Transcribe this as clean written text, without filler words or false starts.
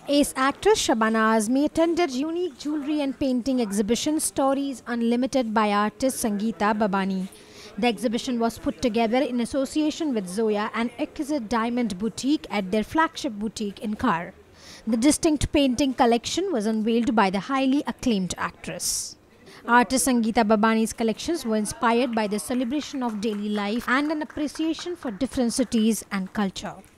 Ace actress Shabana Azmi attended unique jewelry and painting exhibition Stories Unlimited by artist Sangeeta Babani. The exhibition was put together in association with Zoya, an exquisite diamond boutique at their flagship boutique in Khar. The distinct painting collection was unveiled by the highly acclaimed actress. Artist Sangeeta Babani's collections were inspired by the celebration of daily life and an appreciation for different cities and culture.